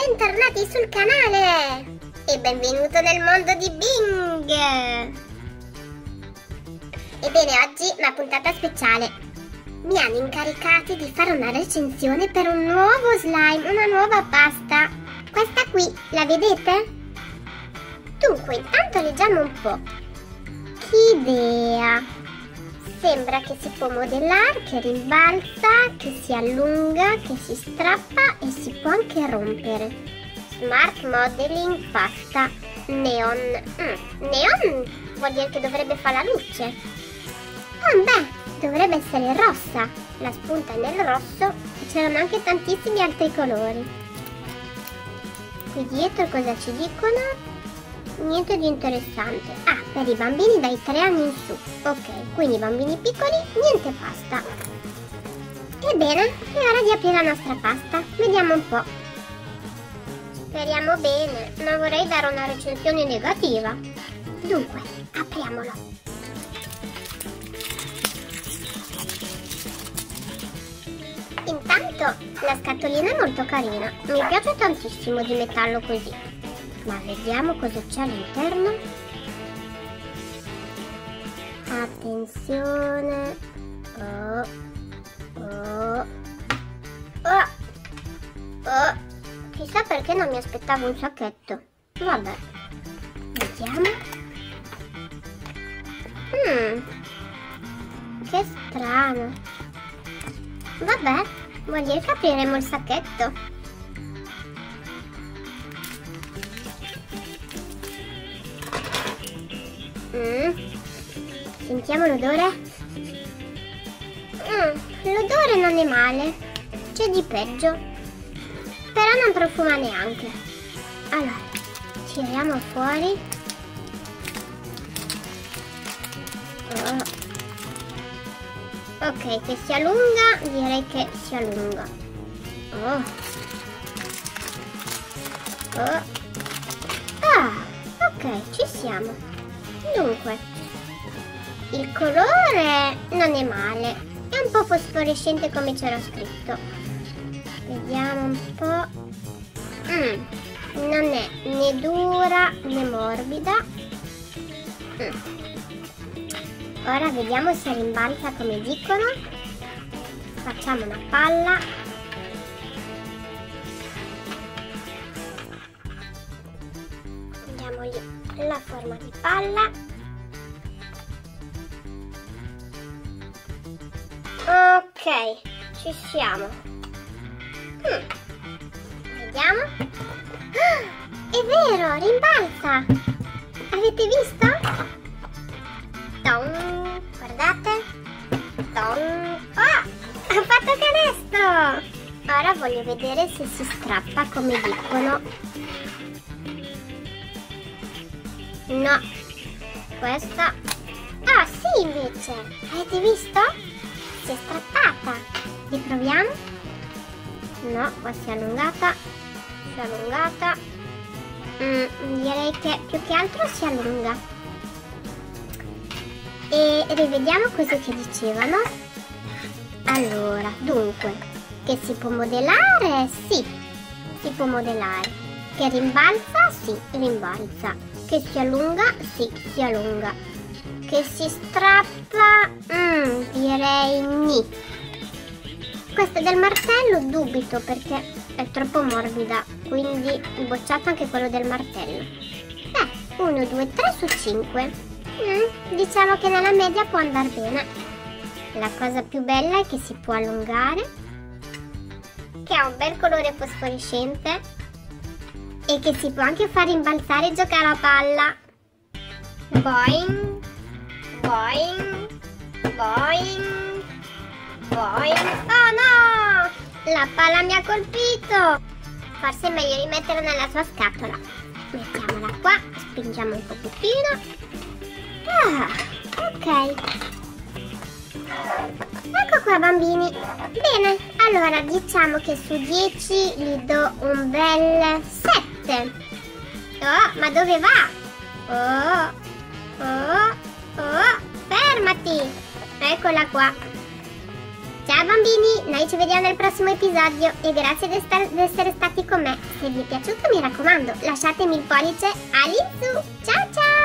Bentornati sul canale e benvenuto nel mondo di Bing. Ebbene, oggi una puntata speciale. Mi hanno incaricati di fare una recensione per un nuovo slime, una nuova pasta. Questa qui, la vedete? Dunque, intanto leggiamo un po'. Che idea! Sembra che si può modellare, che rimbalza, che si allunga, che si strappa e si può anche rompere. Smart Modeling Pasta Neon. Neon vuol dire che dovrebbe fare la luce. Beh, dovrebbe essere rossa. La spunta è nel rosso e c'erano anche tantissimi altri colori. Qui dietro cosa ci dicono? Niente di interessante. Per i bambini dai 3 anni in su. Ok, quindi bambini piccoli, niente pasta. Ebbene, è ora di aprire la nostra pasta. Vediamo un po'. Speriamo bene. Non vorrei dare una recensione negativa. Dunque, apriamolo. Intanto, la scatolina è molto carina. Mi piace tantissimo di metterlo così. Ma vediamo cosa c'è all'interno. Attenzione. Chissà perché non mi aspettavo un sacchetto. Vabbè, vediamo. Che strano. Vabbè, vuol dire che apriremo il sacchetto. Sentiamo l'odore. L'odore non è male. C'è di peggio. Però non profuma neanche. Allora, tiriamo fuori. Ok, che si allunga. Direi che si allunga. Ok, ci siamo. Dunque, il colore non è male, è un po' fosforescente come c'era scritto. Vediamo un po'. Non è né dura né morbida. Ora vediamo se rimbalza come dicono. Facciamo una palla. Diamogli la forma di palla. Ok, ci siamo. Vediamo. È vero, rimbalza. Avete visto? Guardate. Ha fatto canestro. Ora voglio vedere se si strappa come dicono. No, questa. Sì, invece. Avete visto? Si è strappata. Riproviamo. No, qua si è allungata. Si è allungata. Direi che più che altro si allunga. E rivediamo cosa ci dicevano. Allora, dunque, che si può modellare? Sì, si può modellare. Che rimbalza? Sì, rimbalza. Che si allunga? Sì, si allunga. Che si strappa? Direi ni. Questa del martello dubito perché è troppo morbida, quindi bocciato anche quello del martello. 1, 2, 3 su 5. Diciamo che nella media può andare bene. La cosa più bella è che si può allungare, che ha un bel colore fosforescente e che si può anche far rimbalzare e giocare a palla. Boing. Boing, boing, boing. Oh no! La palla mi ha colpito! Forse è meglio rimetterla nella sua scatola. Mettiamola qua, spingiamo un pochettino. Ok. Ecco qua, bambini. Bene, allora diciamo che su 10 gli do un bel 7. Ma dove va? Fermati! Eccola qua. Ciao bambini, noi ci vediamo nel prossimo episodio e grazie di essere stati con me. Se vi è piaciuto mi raccomando lasciatemi il pollice all'insù. Ciao ciao!